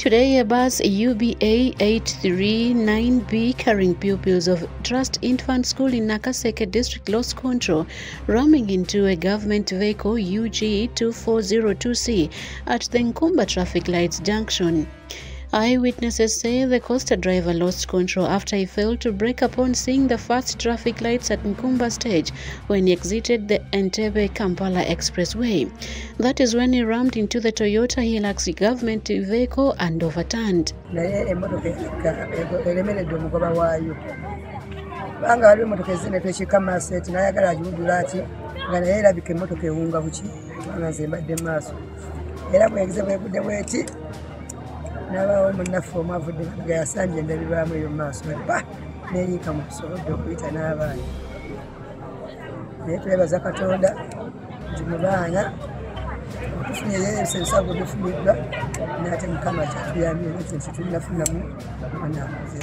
Today, a bus UBA 839B carrying pupils of Trust Infant School in Nakaseke District lost control, ramming into a government vehicle UG 2402C at the Nkumba traffic lights junction. Eyewitnesses say the coaster driver lost control after he failed to brake upon seeing the first traffic lights at Nkumba stage when he exited the Entebbe-Kampala Expressway. That is when he rammed into the Toyota Hilux government vehicle and overturned. N'abawo munaffe omwavudde nga yasanje ndabibaamu eyo maaso ba n'eriika mu kusobodde okuyita n'abaana naye twebaza Katonda nti mu baana otufunye ebisago bifumiddwa n'ate Mukama kyatuyambye nti tulinafunamu omwana akuze.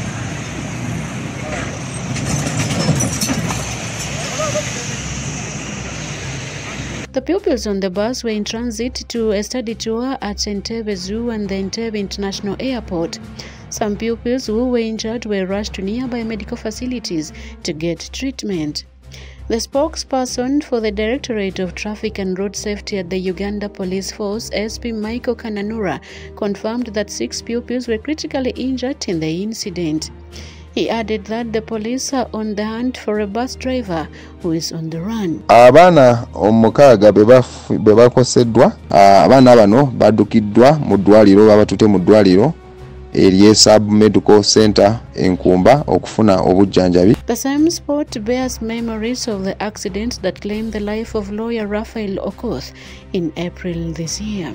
The pupils on the bus were in transit to a study tour at Entebbe Zoo and the Entebbe International Airport. Some pupils who were injured were rushed to nearby medical facilities to get treatment. The spokesperson for the Directorate of Traffic and Road Safety at the Uganda Police Force, SP Michael Kananura, confirmed that 6 pupils were critically injured in the incident. He added that the police are on the hunt for a bus driver who is on the run. Abaana omukaaga bwe bakoseddwa, abaana bano badukiddwa mu ddwaliro babatute mu ddwaliro erye Sub Medical Center Nkumba okufuna obujjanjabi. The same spot bears memories of the accident that claimed the life of lawyer Raphael Okoth in April this year.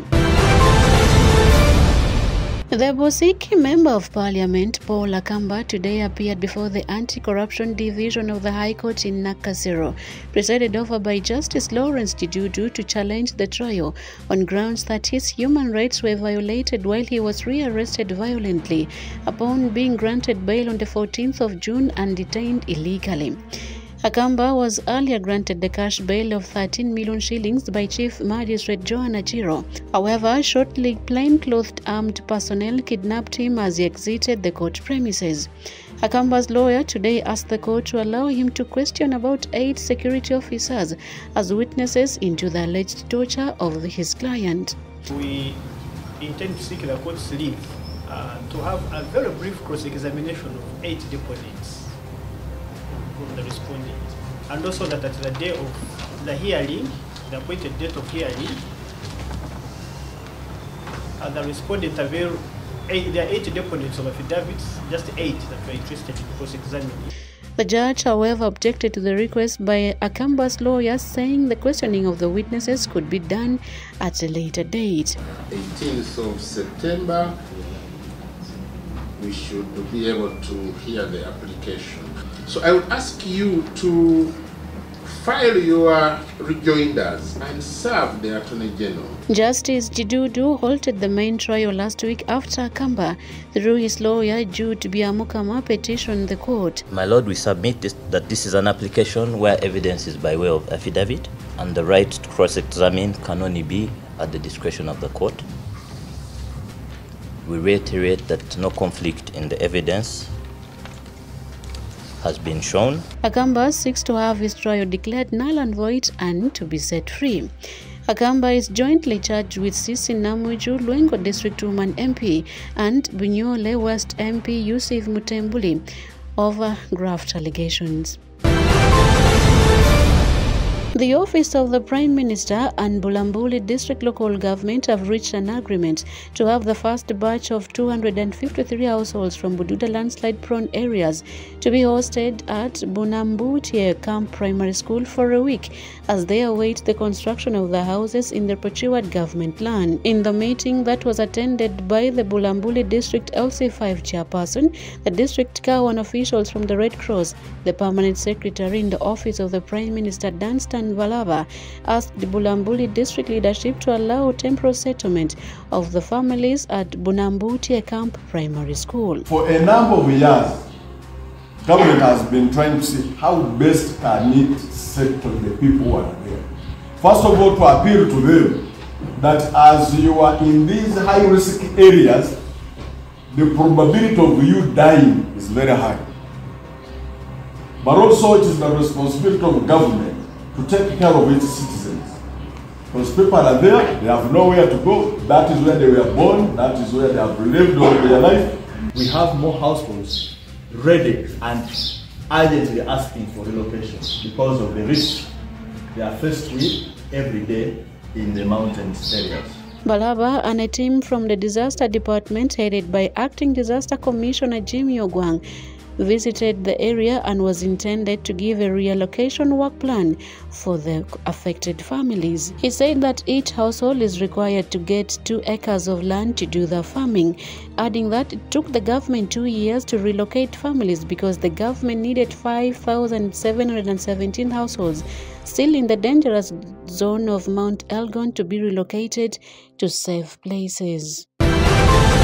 The Bosiki Member of Parliament, Paul Akamba, today appeared before the Anti-Corruption Division of the High Court in Nakasero, presided over by Justice Lawrence Didudu, to challenge the trial on grounds that his human rights were violated while he was rearrested violently upon being granted bail on the 14th of June and detained illegally. Akamba was earlier granted the cash bail of 13 million shillings by Chief Magistrate Joanna Chiro. However, shortly plainclothed armed personnel kidnapped him as he exited the court premises. Akamba's lawyer today asked the court to allow him to question about 8 security officers as witnesses into the alleged torture of his client. We intend to seek the court's leave to have a very brief cross-examination of 8 deposits from the respondent, and also that at the day of the hearing, the appointed date of hearing, the respondent availed there are 8 deposits of affidavits, just 8 that were interested in cross-examining. The judge, however, objected to the request by Akamba's lawyers, saying the questioning of the witnesses could be done at a later date. 18th of September, we should be able to hear the application. So I would ask you to file your rejoinders and serve the Attorney General. Justice Didudu halted the main trial last week after Akamba, through his lawyer Jude Biamukama, petitioned the court. My Lord, we submit that this is an application where evidence is by way of affidavit, and the right to cross-examine can only be at the discretion of the court. We reiterate that no conflict in the evidence has been shown. Akamba seeks to have his trial declared null and void and to be set free. Akamba is jointly charged with Sisi Namuju, Lwengo District Woman MP, and Bunyole West MP Yusuf Mutembuli over graft allegations. The Office of the Prime Minister and Bulambuli District Local Government have reached an agreement to have the first batch of 253 households from Bududa landslide-prone areas to be hosted at Bunambutie Camp Primary School for a week as they await the construction of the houses in the Pochiwad government land. In the meeting that was attended by the Bulambuli District LC5 chairperson, the district Kawan officials from the Red Cross, the permanent secretary in the Office of the Prime Minister Danstan Valava, asked the Bulambuli district leadership to allow temporary settlement of the families at Bunambutie Camp Primary School. For a number of years, government has been trying to see how best can it settle the people who are there. First of all, to appeal to them that as you are in these high-risk areas, the probability of you dying is very high. But also it is the responsibility of government to take care of its citizens. Because people are there, they have nowhere to go, that is where they were born, that is where they have lived all their life. We have more households ready and urgently asking for relocation because of the risk they are faced with every day in the mountains areas. Balaba and a team from the Disaster Department headed by Acting Disaster Commissioner Jimmy Ogwang visited the area and was intended to give a reallocation work plan for the affected families. He said that each household is required to get 2 acres of land to do the farming, adding that it took the government 2 years to relocate families because the government needed 5,717 households still in the dangerous zone of Mount Elgon to be relocated to safe places.